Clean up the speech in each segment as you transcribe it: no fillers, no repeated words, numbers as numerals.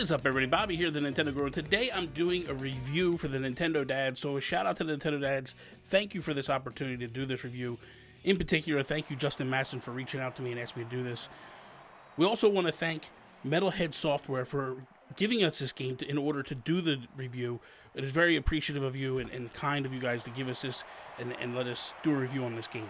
What is up, everybody? Bobby here, the Nintendo Guru. Today I'm doing a review for the Nintendo Dads, so a shout out to the Nintendo Dads. Thank you for this opportunity to do this review. In particular, thank you, Justin Masson, for reaching out to me and asking me to do this. We also want to thank Metalhead Software for giving us this game in order to do the review. It is very appreciative of you and kind of you guys to give us this and let us do a review on this game.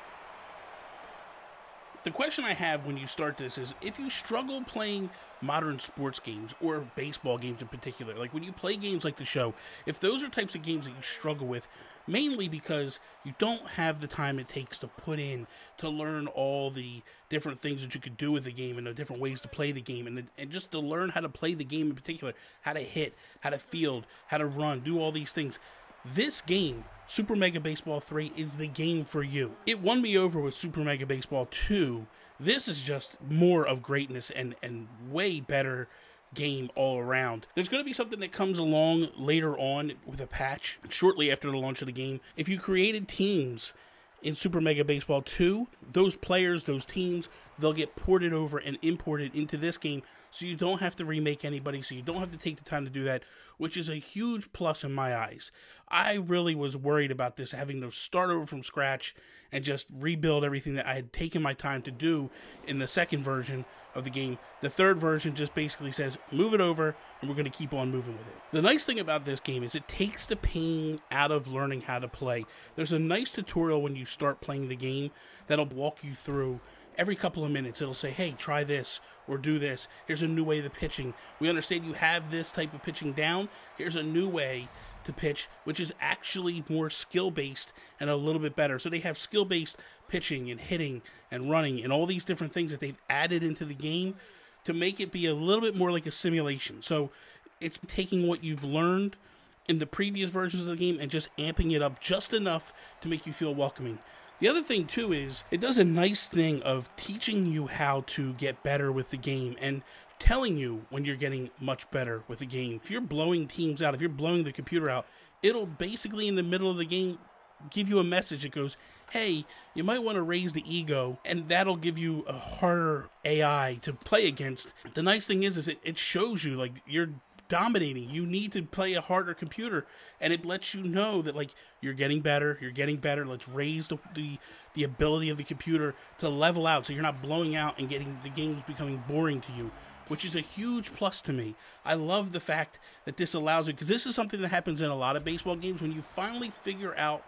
The question I have when you start this is, if you struggle playing modern sports games or baseball games in particular, like when you play games like the show, if those are types of games that you struggle with, mainly because you don't have the time it takes to put in to learn all the different things that you could do with the game and the different ways to play the game, and just to learn how to play the game in particular, how to hit, how to field, how to run, do all these things. This game, Super Mega Baseball 3, is the game for you. It won me over with Super Mega Baseball 2. This is just more of greatness and way better game all around. There's going to be something that comes along later on with a patch shortly after the launch of the game. If you created teams in Super Mega Baseball 2, those players, those teams, they'll get ported over and imported into this game, so you don't have to remake anybody, so you don't have to take the time to do that, which is a huge plus in my eyes. I really was worried about this, having to start over from scratch and just rebuild everything that I had taken my time to do in the second version of the game. The third version just basically says, move it over, and we're going to keep on moving with it. The nice thing about this game is it takes the pain out of learning how to play. There's a nice tutorial when you start playing the game that'll walk you through. Every couple of minutes, it'll say, hey, try this or do this. Here's a new way of pitching. We understand you have this type of pitching down. Here's a new way to pitch, which is actually more skill-based and a little bit better. So they have skill-based pitching and hitting and running and all these different things that they've added into the game to make it be a little bit more like a simulation. So it's taking what you've learned in the previous versions of the game and just amping it up just enough to make you feel welcoming. The other thing, too, is it does a nice thing of teaching you how to get better with the game and telling you when you're getting much better with the game. If you're blowing teams out, if you're blowing the computer out, it'll basically in the middle of the game give you a message that goes, hey, you might want to raise the ego, and that'll give you a harder AI to play against. The nice thing is it shows you, like, you're dominating. You need to play a harder computer, and it lets you know that, like, you're getting better, let's raise the ability of the computer to level out so you're not blowing out and getting the games becoming boring to you, which is a huge plus to me. I love the fact that this allows it, because this is something that happens in a lot of baseball games. When you finally figure out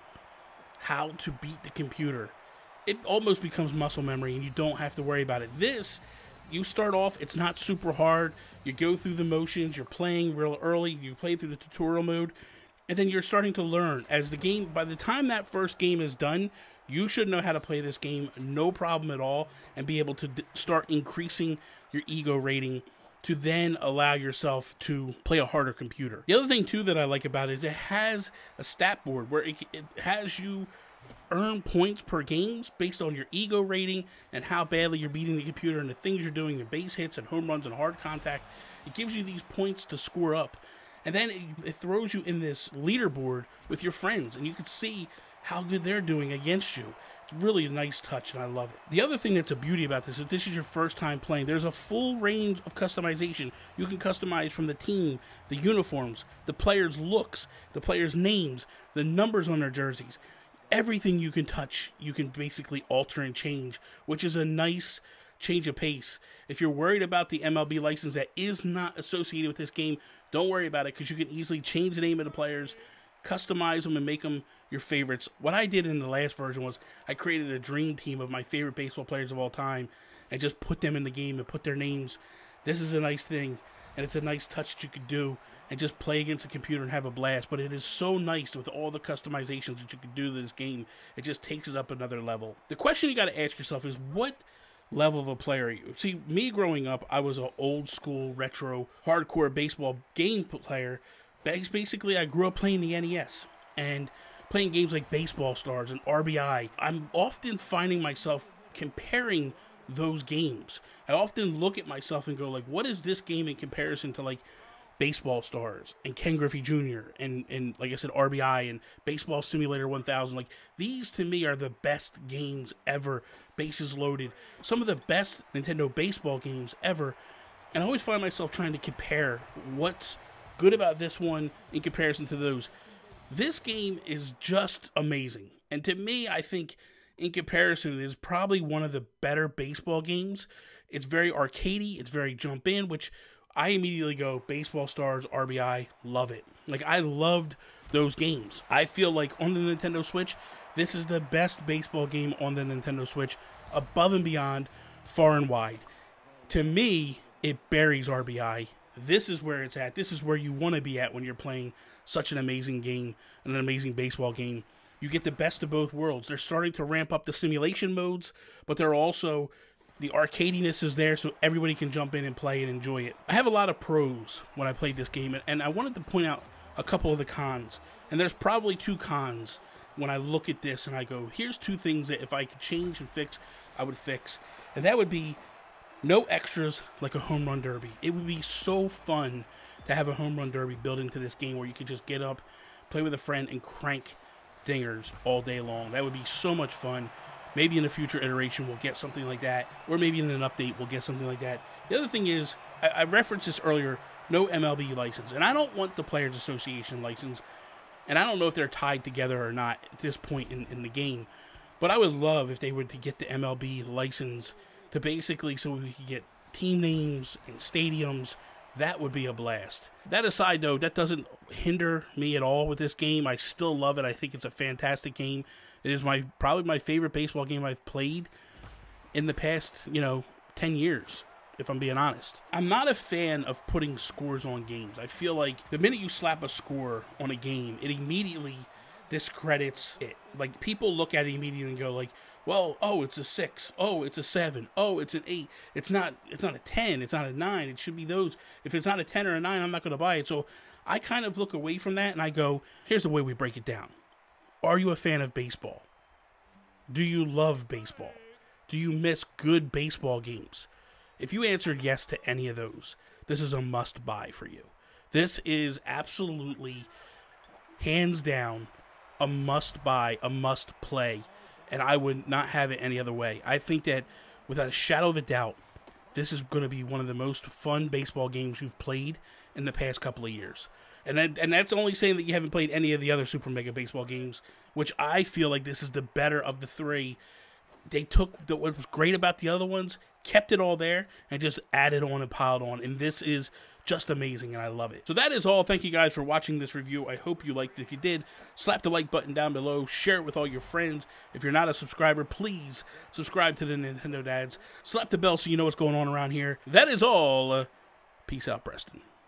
how to beat the computer, it almost becomes muscle memory and you don't have to worry about it. This, you start off, it's not super hard. You go through the motions, you're playing real early, you play through the tutorial mode, and then you're starting to learn. As the game, by the time that first game is done, you should know how to play this game, no problem at all, and be able to start increasing your ego rating to then allow yourself to play a harder computer. The other thing, too, that I like about it is it has a stat board where it has you earn points per games based on your ego rating and how badly you're beating the computer and the things you're doing, the base hits and home runs and hard contact. It gives you these points to score up, and then it throws you in this leaderboard with your friends, and you can see how good they're doing against you. It's really a nice touch, and I love it. The other thing that's a beauty about this, if this is your first time playing, there's a full range of customization. You can customize from the team, the uniforms, the players' looks, the players' names, the numbers on their jerseys. Everything you can touch, you can basically alter and change, which is a nice change of pace. If you're worried about the MLB license that is not associated with this game, don't worry about it, because you can easily change the name of the players, customize them, and make them your favorites. What I did in the last version was I created a dream team of my favorite baseball players of all time and just put them in the game and put their names. This is a nice thing, and it's a nice touch that you could do and just play against the computer and have a blast. But it is so nice with all the customizations that you can do to this game. It just takes it up another level. The question you got to ask yourself is, what level of a player are you? See, me growing up, I was an old school, retro, hardcore baseball game player. Basically, I grew up playing the NES and playing games like Baseball Stars and RBI. I'm often finding myself comparing those games. I often look at myself and go, like, what is this game in comparison to, like, Baseball Stars and Ken Griffey Jr. and like I said, RBI and Baseball Simulator 1000. Like, these to me are the best games ever, bases loaded. Some of the best Nintendo baseball games ever. And I always find myself trying to compare what's good about this one in comparison to those. This game is just amazing. And to me, I think in comparison, it is probably one of the better baseball games. It's very arcadey. It's very jump in, which I immediately go, Baseball Stars, RBI, love it. Like, I loved those games. I feel like on the Nintendo Switch, this is the best baseball game on the Nintendo Switch, above and beyond, far and wide. To me, it buries RBI. This is where it's at. This is where you want to be at when you're playing such an amazing game, an amazing baseball game. You get the best of both worlds. They're starting to ramp up the simulation modes, but they're also, the arcadiness is there so everybody can jump in and play and enjoy it. I have a lot of pros when I played this game, and I wanted to point out a couple of the cons. And there's probably 2 cons when I look at this and I go, here's 2 things that if I could change and fix, I would fix. And that would be no extras like a home run derby. It would be so fun to have a home run derby built into this game where you could just get up, play with a friend, and crank dingers all day long. That would be so much fun. Maybe in a future iteration we'll get something like that, or maybe in an update we'll get something like that. The other thing is, I referenced this earlier, no MLB license. And I don't want the Players Association license, and I don't know if they're tied together or not at this point in the game, but I would love if they were to get the MLB license to basically, so we could get team names and stadiums. That would be a blast. That aside, though, that doesn't hinder me at all with this game. I still love it. I think it's a fantastic game. It is probably my favorite baseball game I've played in the past, 10 years, if I'm being honest. I'm not a fan of putting scores on games. I feel like the minute you slap a score on a game, it immediately discredits it. Like, people look at it immediately and go like, well, oh, it's a 6. Oh, it's a 7. Oh, it's an 8. It's not a 10. It's not a 9. It should be those. If it's not a 10 or a 9, I'm not going to buy it. So I kind of look away from that and I go, here's the way we break it down. Are you a fan of baseball? Do you love baseball? Do you miss good baseball games? If you answered yes to any of those, this is a must-buy for you. This is absolutely, hands down, a must-buy, a must-play, and I would not have it any other way. I think that, without a shadow of a doubt, this is going to be one of the most fun baseball games you've played in the past couple of years. And that's only saying that you haven't played any of the other Super Mega Baseball games, which I feel like this is the better of the 3. They took what was great about the other ones, kept it all there, and just added on and piled on. And this is just amazing, and I love it. So that is all. Thank you guys for watching this review. I hope you liked it. If you did, slap the like button down below. Share it with all your friends. If you're not a subscriber, please subscribe to the Nintendo Dads. Slap the bell so you know what's going on around here. That is all. Peace out, Preston.